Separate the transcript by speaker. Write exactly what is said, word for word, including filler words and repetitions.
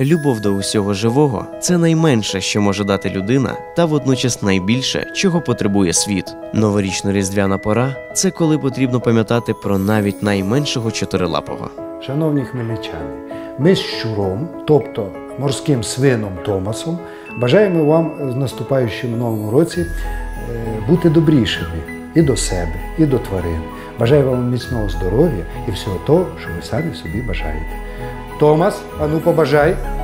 Speaker 1: Любов до усього живого – це найменше, що може дати людина, та водночас найбільше, чого потребує світ. Новорічно-різдвяна пора – це коли потрібно пам'ятати про навіть найменшого чотирилапого.
Speaker 2: Шановні хмельничани, ми з Щуром, тобто морським свином Томасом, бажаємо вам в наступаючому новому році бути добрішими і до себе, і до тварин. Бажаю вам міцного здоров'я і всього того, що ви самі собі бажаєте. Томас, а ну побажай!